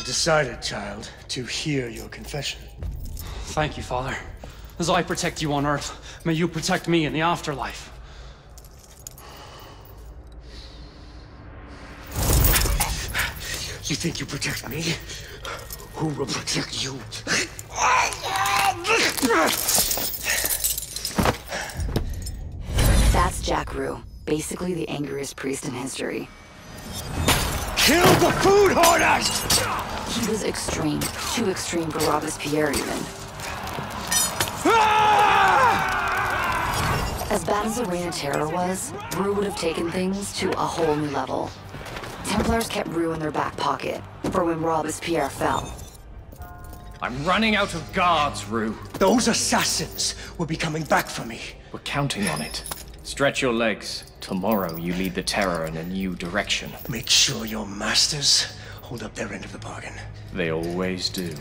decided, child, to hear your confession. Thank you, Father. As I protect you on Earth, may you protect me in the afterlife. You think you protect me? Who will protect you? That's Jack Rue, basically the angriest priest in history. Kill the food hoarders! He was extreme, too extreme for Robespierre even. As bad as the Reign of Terror was, Rue would have taken things to a whole new level. Templars kept Rue in their back pocket, for when Robespierre fell. I'm running out of guards, Rue. Those assassins will be coming back for me. We're counting on it. Stretch your legs. Tomorrow you lead the Terror in a new direction. Make sure your masters hold up their end of the bargain. They always do.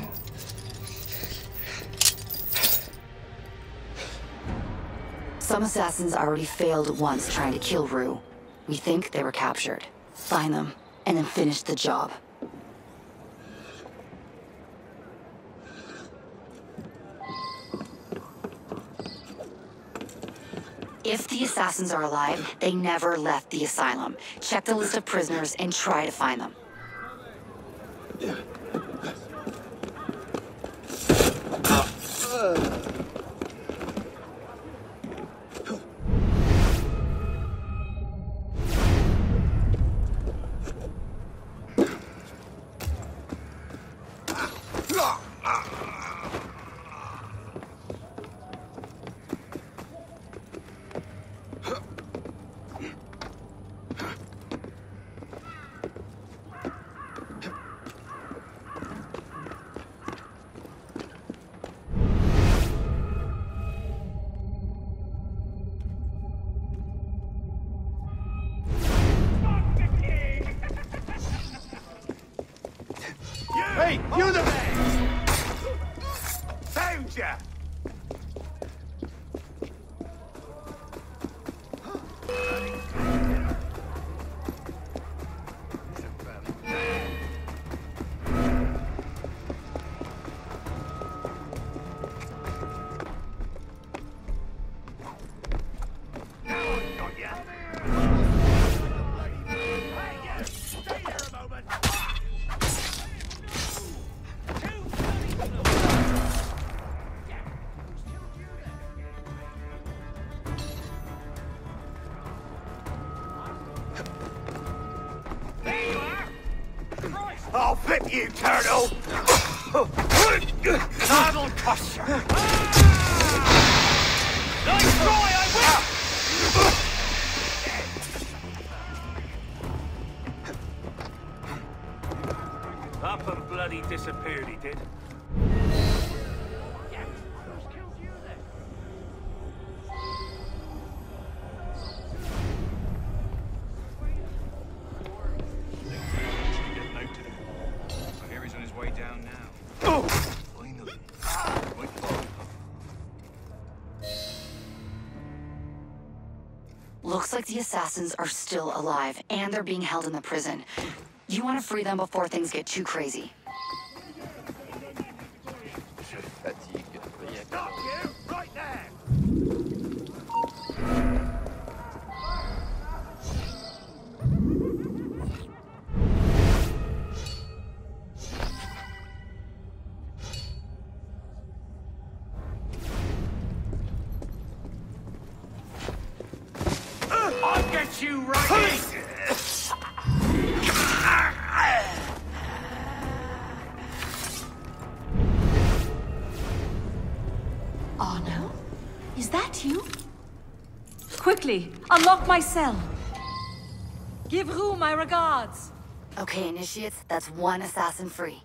Some assassins already failed once trying to kill Rue. We think they were captured. Find them, and then finish the job. If the assassins are alive, they never left the asylum. Check the list of prisoners and try to find them. Hey, you the man! Found ya! I'll flip you, turtle! That'll cost you! Nice try, I will! Up and bloody disappeared, he did. Way down now. Finally. Looks like the assassins are still alive, and they're being held in the prison. You want to free them before things get too crazy. Stop you! Right there! I'll get you right! Arno? Is that you? Quickly, unlock my cell. Give Rue my regards. Okay, initiates, that's one assassin free.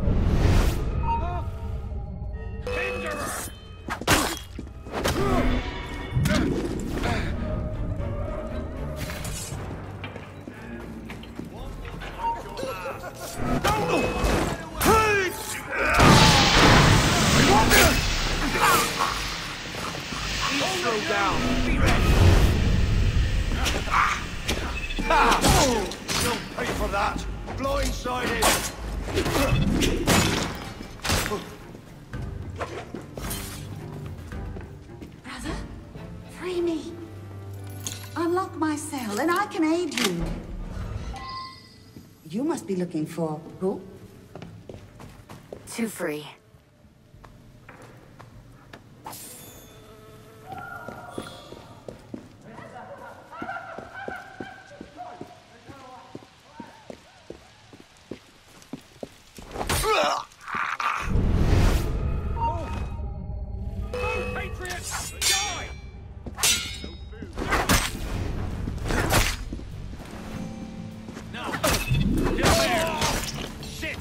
Slow down. Be ready. You'll pay for that. Blindsided. cell, and I can aid you. You must be looking for who? Too free. Patriots! Die! No! Get there! Shit!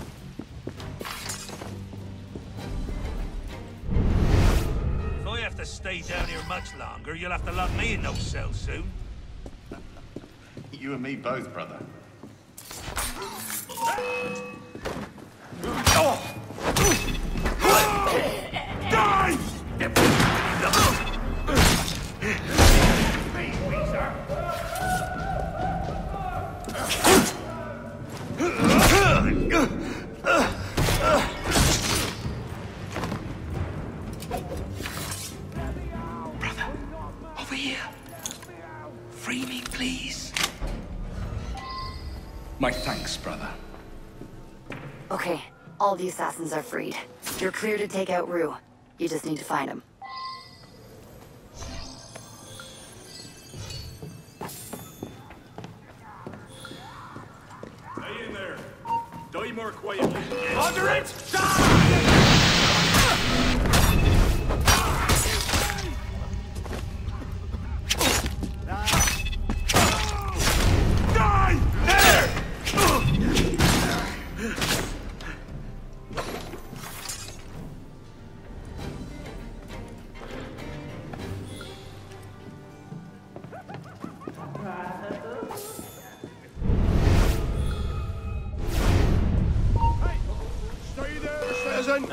If I have to stay down here much longer, you'll have to lock me in no cell soon. You and me both, brother. Die! Brother, over here. Free me, please. My thanks, brother. Okay, all the assassins are freed. You're clear to take out Rue. You just need to find him. Stay in there. Die more quietly. Under it! Die! There! Stay there, Svezen!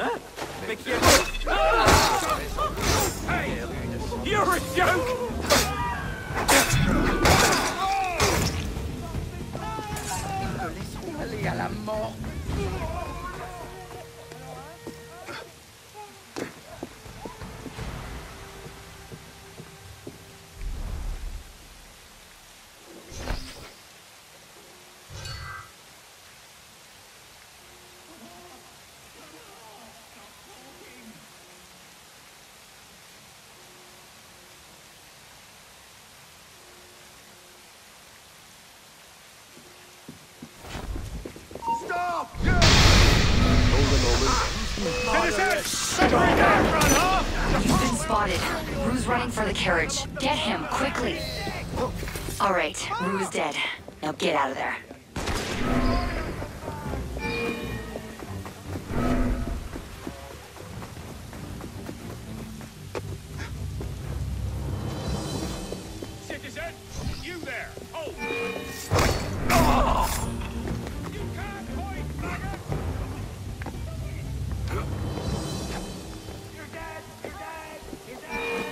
Hey! You're a joke! Stop! You've been spotted. Rue's running for the carriage. Get him, quickly. All right, Rue is dead. Now get out of there. Citizen, you there! Hold! You can't fight, faggot! You're dead! You're dead! You're dead!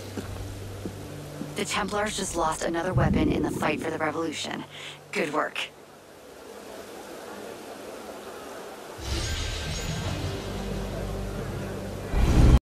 The Templars just lost another weapon in the fight for the Revolution. Good work.